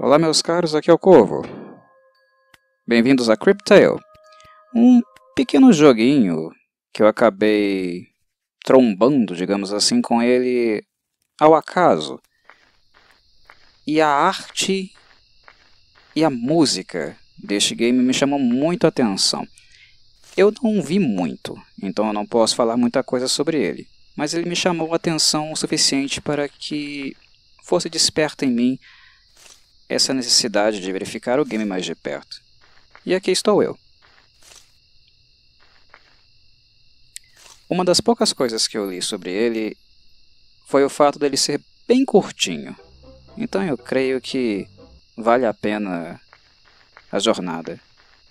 Olá meus caros, aqui é o Corvo. Bem-vindos a Cryptale, um pequeno joguinho que eu acabei trombando, digamos assim, com ele ao acaso. E a arte e a música deste game me chamam muito a atenção. Eu não vi muito, então eu não posso falar muita coisa sobre ele, mas ele me chamou a atenção o suficiente para que fosse desperta em mim essa necessidade de verificar o game mais de perto. E aqui estou eu. Uma das poucas coisas que eu li sobre ele foi o fato dele ser bem curtinho. Então eu creio que vale a pena a jornada.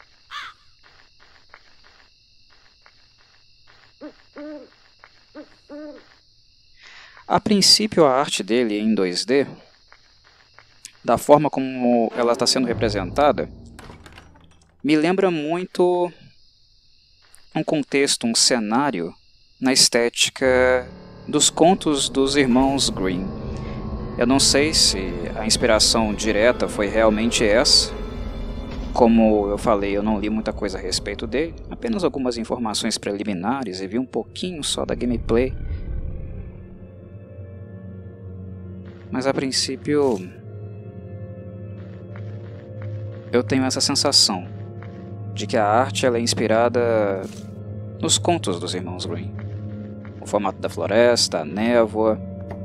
A princípio a arte dele em 2D, da forma como ela está sendo representada, me lembra muito um contexto, um cenário na estética dos contos dos irmãos Grimm. Eu não sei se a inspiração direta foi realmente essa. Como eu falei, eu não li muita coisa a respeito dele, apenas algumas informações preliminares e vi um pouquinho só da gameplay. Mas a princípio eu tenho essa sensação de que a arte ela é inspirada nos contos dos irmãos Grimm. O formato da floresta, a névoa,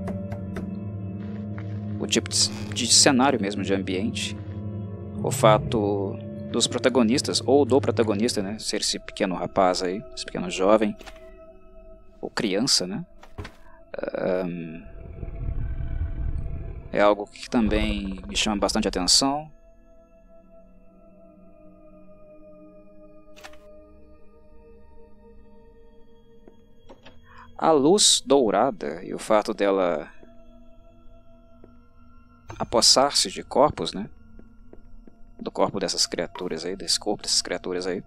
o tipo de cenário mesmo, de ambiente, o fato dos protagonistas, ou do protagonista, né, ser esse pequeno rapaz aí, esse pequeno jovem, ou criança, né, é algo que também me chama bastante atenção. A luz dourada e o fato dela apossar-se de corpos, né, do corpo dessas criaturas aí, desse corpo dessas criaturas aí,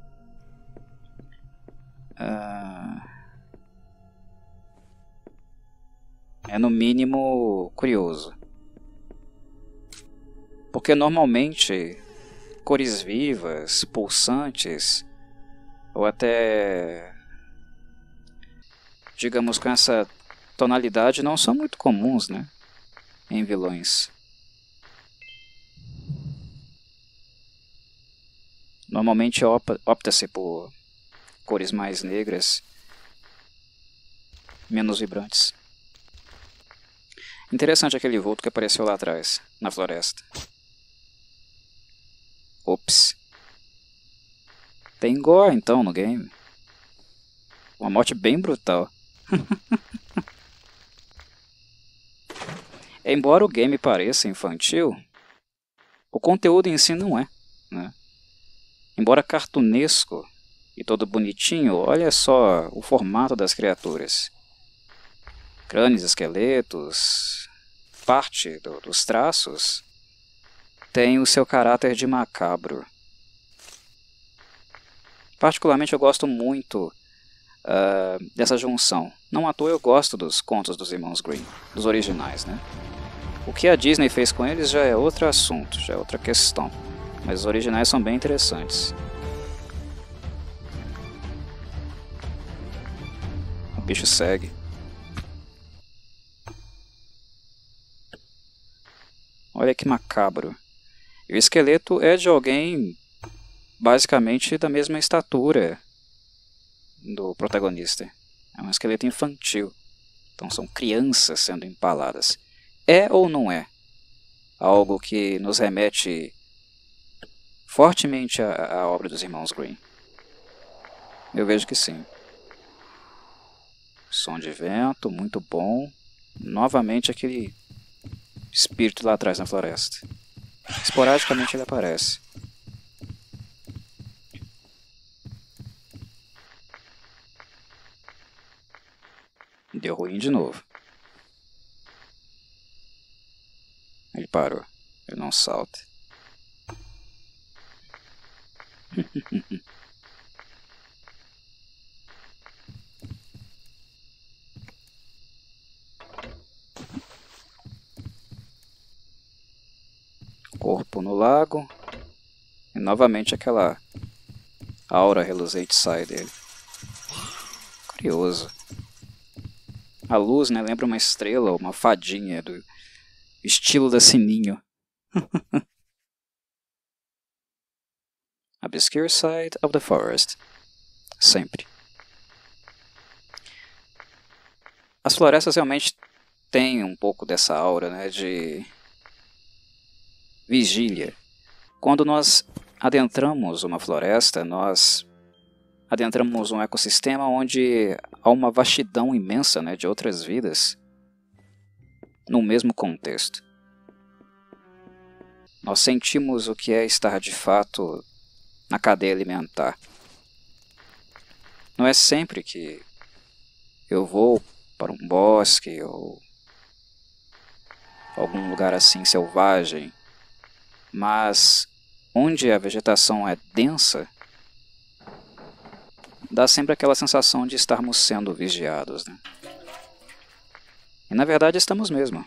é no mínimo curioso. Porque normalmente cores vivas, pulsantes, ou até, digamos, com essa tonalidade não são muito comuns, né, em vilões. Normalmente opta-se por cores mais negras, menos vibrantes. Interessante aquele vulto que apareceu lá atrás, na floresta. Ops. Tem gore então no game. Uma morte bem brutal. Embora o game pareça infantil, o conteúdo em si não é, né? Embora cartunesco e todo bonitinho, olha só o formato das criaturas. Crânios, esqueletos, parte dos traços tem o seu caráter de macabro. Particularmente eu gosto muito dessa junção. Não à toa eu gosto dos contos dos irmãos Grimm, dos originais, né? O que a Disney fez com eles já é outro assunto, já é outra questão. Mas os originais são bem interessantes. O bicho segue. Olha que macabro. E o esqueleto é de alguém basicamente da mesma estatura do protagonista. É um esqueleto infantil. Então são crianças sendo empaladas. É ou não é algo que nos remete fortemente à obra dos irmãos Grimm? Eu vejo que sim. Som de vento, muito bom. Novamente aquele espírito lá atrás na floresta. Esporadicamente ele aparece. Deu ruim de novo. Ele parou. Ele não salta. Corpo no lago. E novamente aquela aura reluzente sai dele. Curioso. A luz, né, lembra uma estrela, uma fadinha do estilo da Sininho. Obscure side of the forest. Sempre. As florestas realmente têm um pouco dessa aura, né, de vigília. Quando nós adentramos uma floresta, nós adentramos um ecossistema onde há uma vastidão imensa, né, de outras vidas no mesmo contexto. Nós sentimos o que é estar de fato na cadeia alimentar. Não é sempre que eu vou para um bosque ou algum lugar assim selvagem, mas onde a vegetação é densa, dá sempre aquela sensação de estarmos sendo vigiados, né? E na verdade estamos mesmo.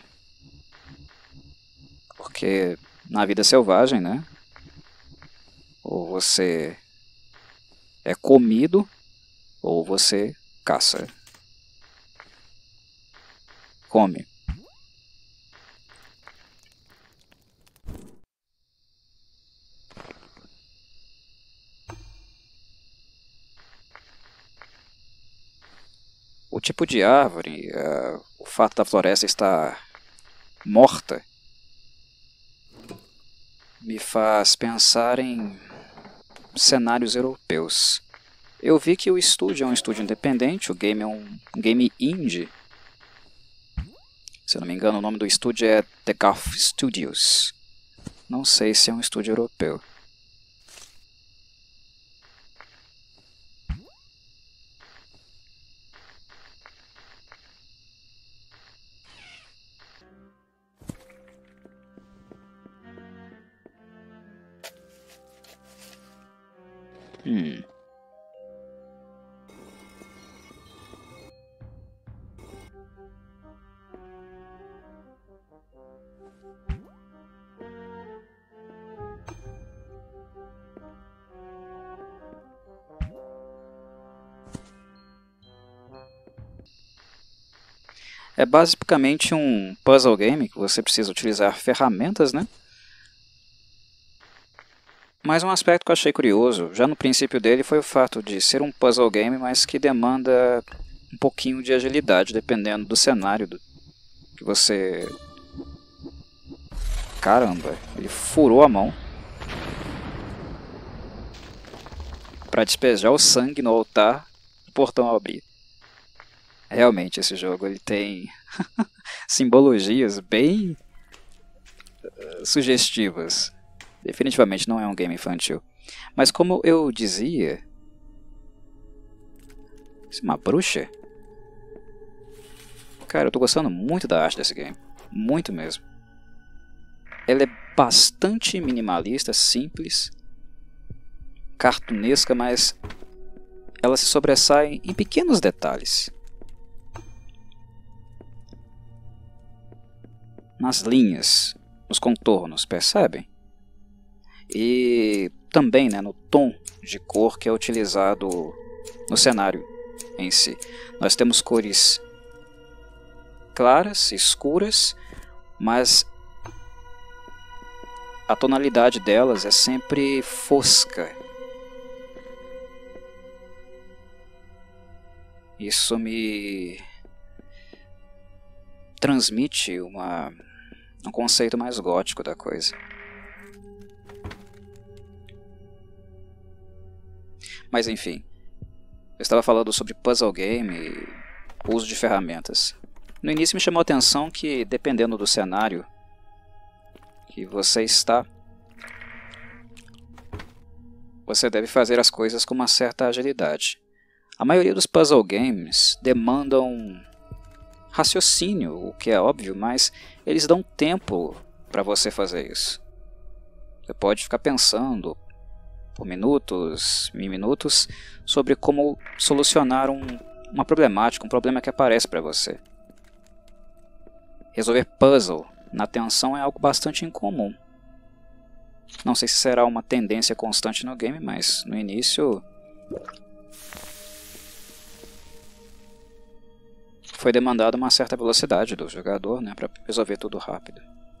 Porque na vida selvagem, né? Ou você é comido, ou você caça. Come. O tipo de árvore, o fato da floresta estar morta, me faz pensar em cenários europeus. Eu vi que o estúdio é um estúdio independente, o game é um game indie. Se eu não me engano, o nome do estúdio é The Goth Studios. Não sei se é um estúdio europeu. É basicamente um puzzle game que você precisa utilizar ferramentas, né? Mas um aspecto que eu achei curioso, já no princípio dele, foi o fato de ser um puzzle game, mas que demanda um pouquinho de agilidade, dependendo do cenário que você... Caramba, ele furou a mão para despejar o sangue no altar do portão ao abrir. Realmente, esse jogo ele tem simbologias bem sugestivas. Definitivamente não é um game infantil. Mas como eu dizia... Isso é uma bruxa? Cara, eu tô gostando muito da arte desse game. Muito mesmo. Ela é bastante minimalista, simples, cartunesca, mas ela se sobressai em pequenos detalhes. Nas linhas, nos contornos, percebem? E também, né, no tom de cor que é utilizado no cenário em si. Nós temos cores claras, escuras, mas a tonalidade delas é sempre fosca. Isso me transmite um conceito mais gótico da coisa. Mas enfim, eu estava falando sobre puzzle game e uso de ferramentas. No início me chamou a atenção que, dependendo do cenário que você está, você deve fazer as coisas com uma certa agilidade. A maioria dos puzzle games demandam raciocínio, o que é óbvio, mas eles dão tempo para você fazer isso. Você pode ficar pensando por minutos, minutos, sobre como solucionar uma problemática, um problema que aparece para você. Resolver puzzle na tensão é algo bastante incomum. Não sei se será uma tendência constante no game, mas no início foi demandada uma certa velocidade do jogador, né, para resolver tudo rápido.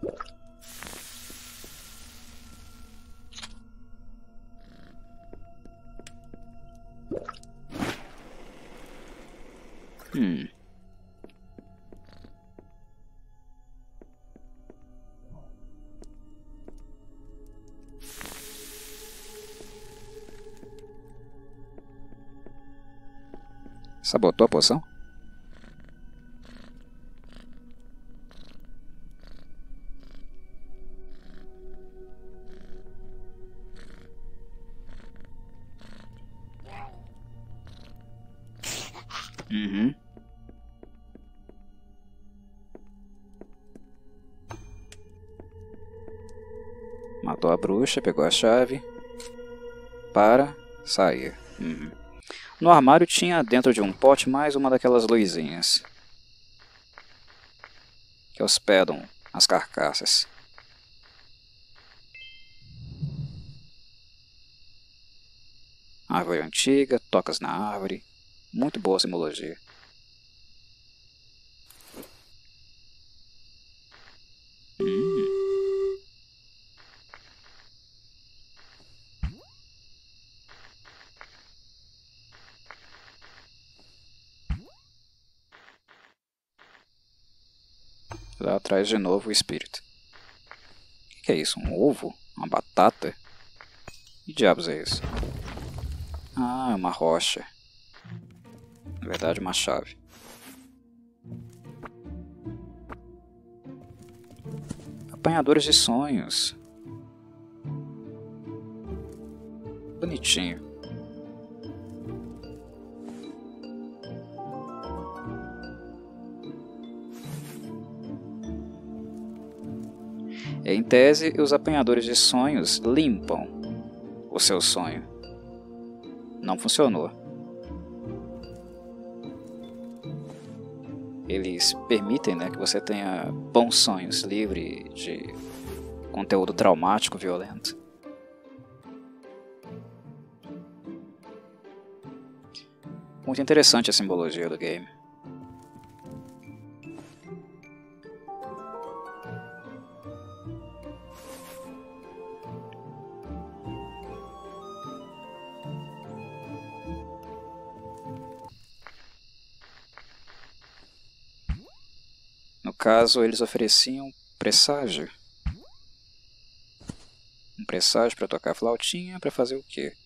Sabotou a poção? Matou a bruxa, pegou a chave para sair. No armário tinha dentro de um pote mais uma daquelas luzinhas que hospedam as carcaças. Árvore antiga, tocas na árvore. Muito boa simbologia. Lá atrás de novo o espírito. O que é isso? Um ovo? Uma batata? Que diabos é isso? Ah, é uma rocha. Na verdade, uma chave. Apanhadores de sonhos. Bonitinho. Em tese, os apanhadores de sonhos limpam o seu sonho. Não funcionou. Eles permitem, né, que você tenha bons sonhos, livre de conteúdo traumático, violento. Muito interessante a simbologia do game. No caso, eles ofereciam presságio. Um presságio para tocar flautinha, para fazer o quê?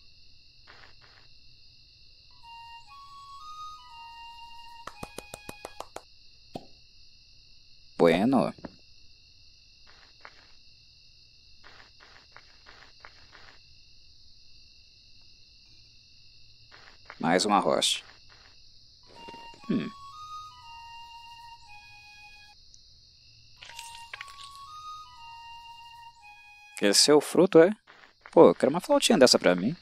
Bueno. Mais uma rocha. Esse é o fruto, é? Pô, eu quero uma flautinha dessa pra mim.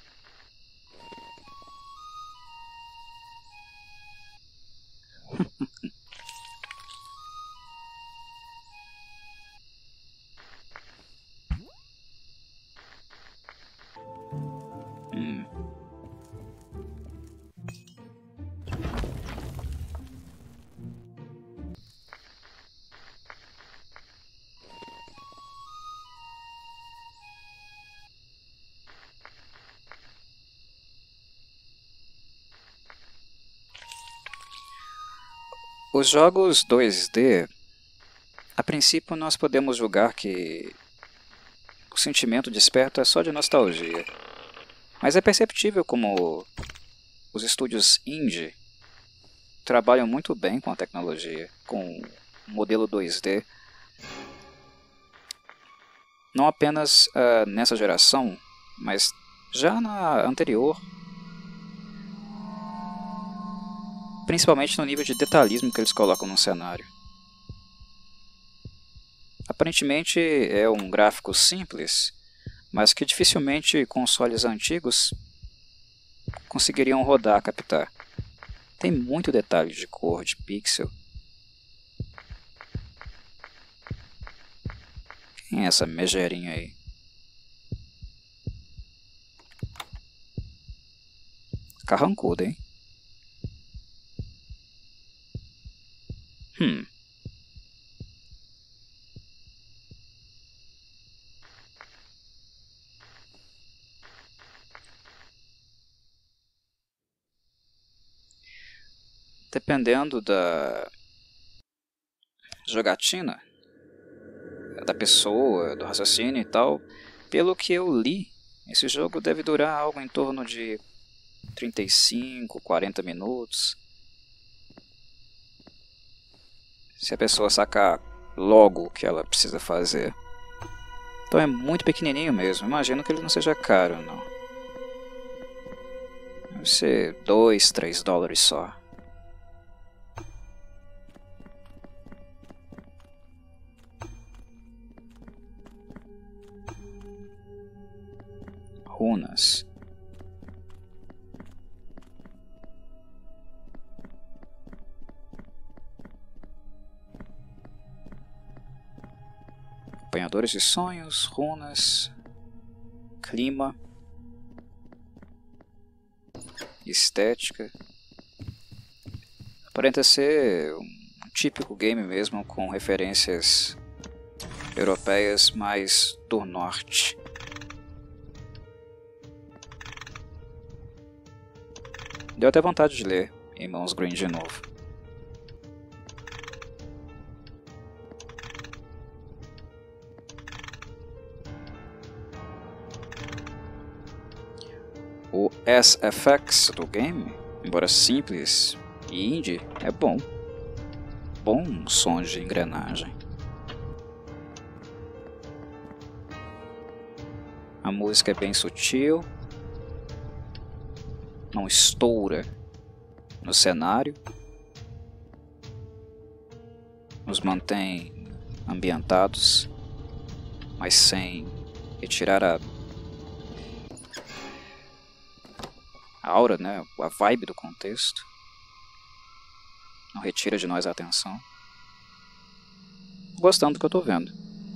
Os jogos 2D, a princípio nós podemos julgar que o sentimento desperto é só de nostalgia. Mas é perceptível como os estúdios indie trabalham muito bem com a tecnologia, com o modelo 2D. Não apenas nessa geração, mas já na anterior. Principalmente no nível de detalhismo que eles colocam no cenário. Aparentemente é um gráfico simples, mas que dificilmente consoles antigos conseguiriam rodar, captar. Tem muito detalhe de cor, de pixel. Quem é essa megerinha aí? Carrancudo, hein? Dependendo da jogatina, da pessoa, do raciocínio e tal, pelo que eu li, esse jogo deve durar algo em torno de 35, 40 minutos. Se a pessoa sacar logo o que ela precisa fazer. Então é muito pequenininho mesmo, imagino que ele não seja caro, não. Deve ser 2, 3 dólares só. Runas. Apanhadores de sonhos, runas, clima, estética. Aparenta ser um típico game mesmo, com referências europeias mais do norte. Deu até vontade de ler Irmãos Green de novo. O SFX do game, embora simples e indie, é bom. Bom som de engrenagem. A música é bem sutil, não estoura no cenário, nos mantém ambientados, mas sem retirar a aura, né, a vibe do contexto. Não retira de nós a atenção. Gostando do que eu tô vendo.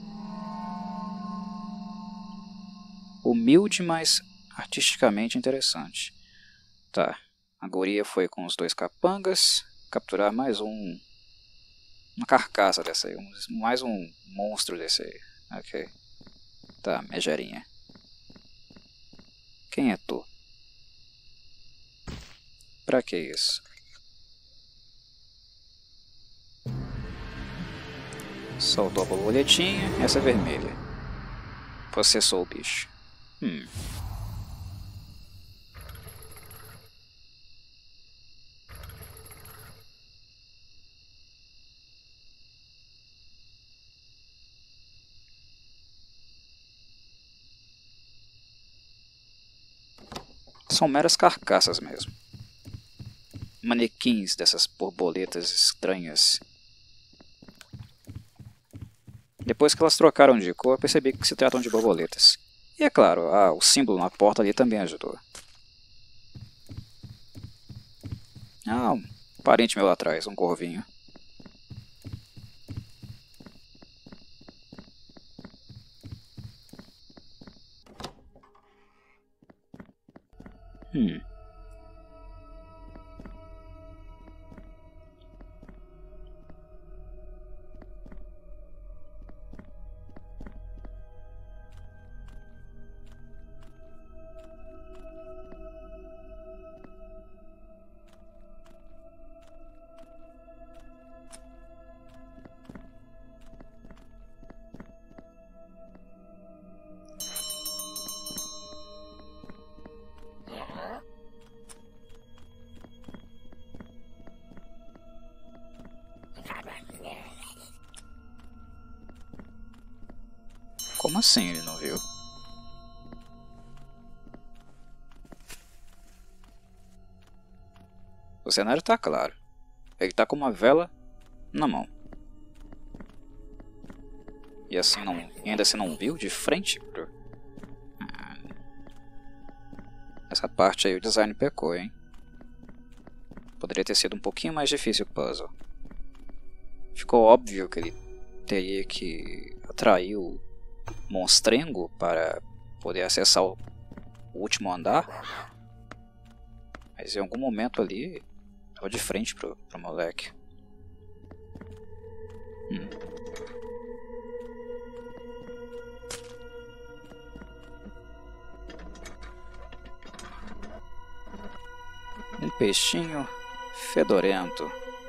Humilde, mas artisticamente interessante. Tá, a guria foi com os 2 capangas capturar mais uma carcaça dessa aí, mais um monstro desse aí. Ok. Tá, megerinha. Quem é tu? Pra que isso? Soltou a borboletinha, essa é vermelha. Processou o bicho. São meras carcaças mesmo. Manequins dessas borboletas estranhas. Depois que elas trocaram de cor, percebi que se tratam de borboletas. E é claro, o símbolo na porta ali também ajudou. Um parente meu lá atrás, um corvinho. Como assim ele não viu? O cenário tá claro. Ele tá com uma vela na mão. E assim não, ainda assim não viu de frente pro... Essa parte aí o design pecou, hein? Poderia ter sido um pouquinho mais difícil o puzzle. Ficou óbvio que ele teria que atrair o monstrengo para poder acessar o último andar. Mas em algum momento ali, tava de frente pro moleque. Um peixinho fedorento.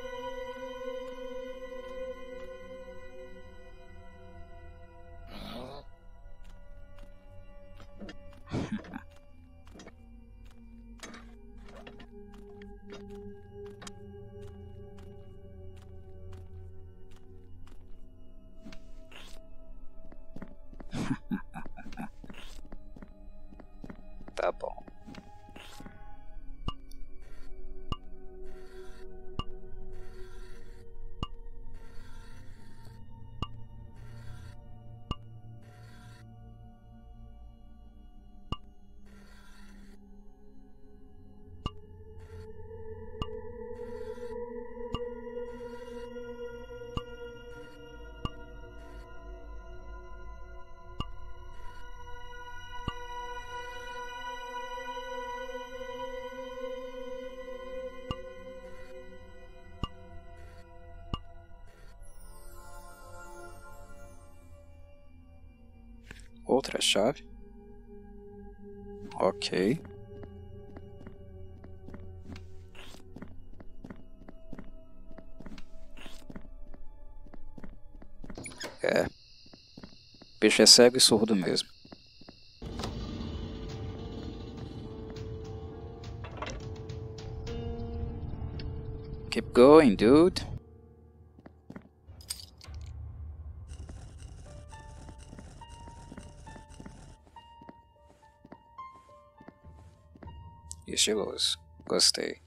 Tá bom. Outra chave. Ok. É. Peixe é cego e surdo mesmo. Keep going, dude. Estiloso. Gostei.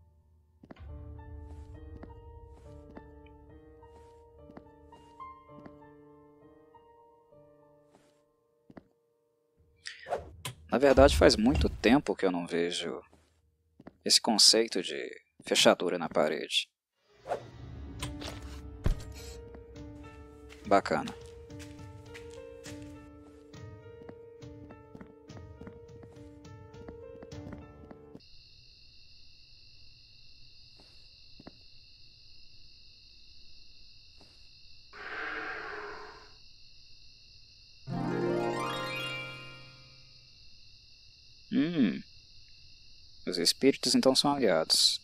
Na verdade, faz muito tempo que eu não vejo esse conceito de fechadura na parede. Bacana. Os espíritos então são aliados.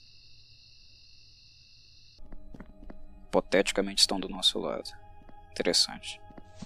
Hipoteticamente estão do nosso lado. Interessante.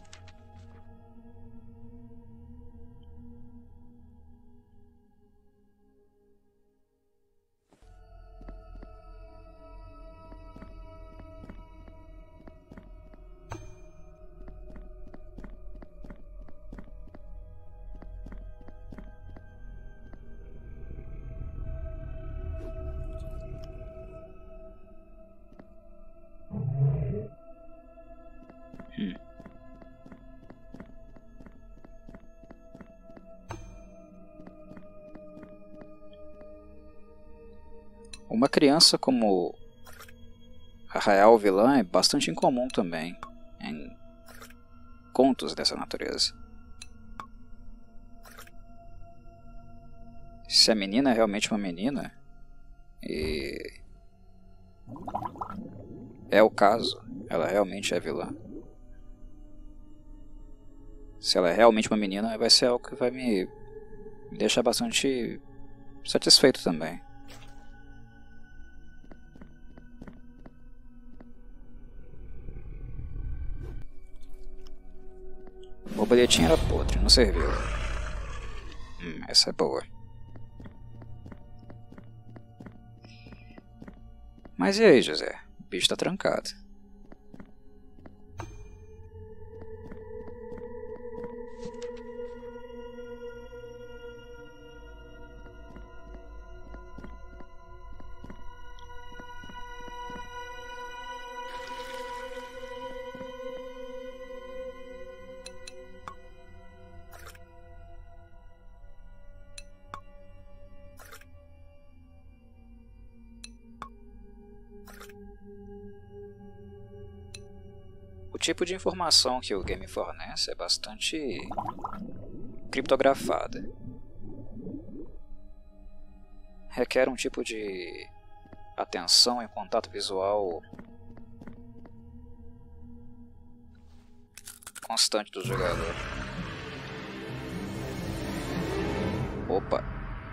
Uma criança como a real vilã é bastante incomum também em contos dessa natureza. Se a menina é realmente uma menina, e é o caso, ela realmente é vilã. Se ela é realmente uma menina, vai ser algo que vai me deixar bastante satisfeito também. O borboletinho era podre, não serviu. Essa é boa. Mas e aí, José? O bicho tá trancado. O tipo de informação que o game fornece é bastante criptografada. requer um tipo de atenção e contato visual constante do jogador. Opa!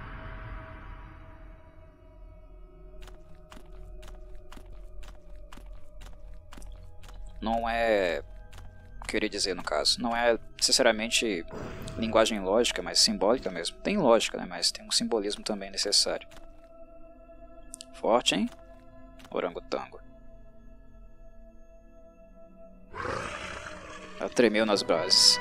Não é... queria dizer no caso, não é necessariamente linguagem lógica, mas simbólica mesmo. Tem lógica, né? Mas tem um simbolismo também necessário. Forte, hein? Orangotango. Ela tremeu nas bases.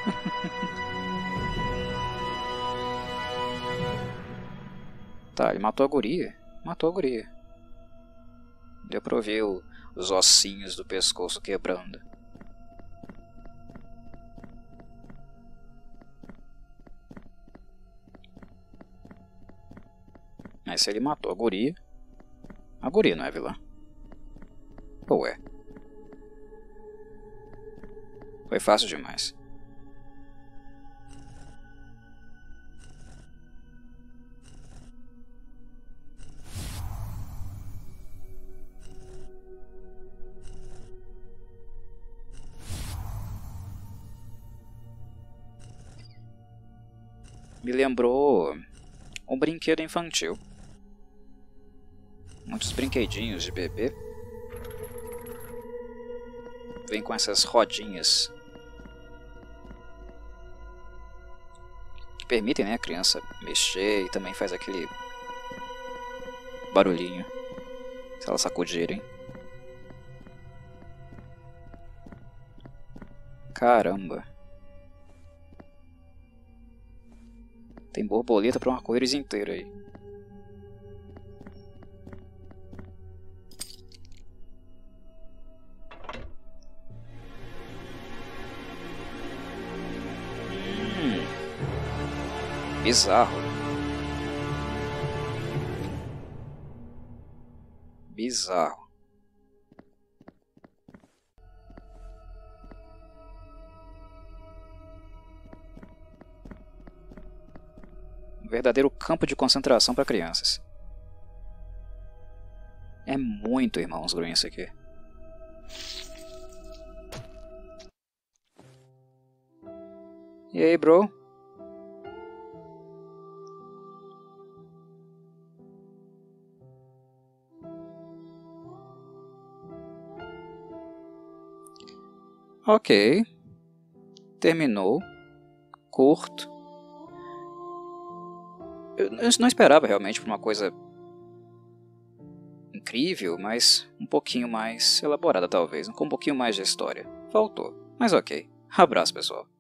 Tá, ele matou a guria. Matou a guria. Deu pra ouvir os ossinhos do pescoço quebrando. Mas se ele matou a guria não é vilã. Ou é? Foi fácil demais. Me lembrou um brinquedo infantil. Muitos brinquedinhos de bebê. Vem com essas rodinhas que permitem, né, a criança mexer e também faz aquele barulhinho se elas sacudirem. Caramba! Tem borboleta para um arco-íris inteiro aí. Bizarro. Bizarro. Um verdadeiro campo de concentração para crianças. É muito Irmãos Grimm isso aqui. E aí, bro? Ok. Terminou. Curto. Eu não esperava realmente por uma coisa incrível, mas um pouquinho mais elaborada talvez, com um pouquinho mais de história. Faltou, mas ok. Abraço, pessoal.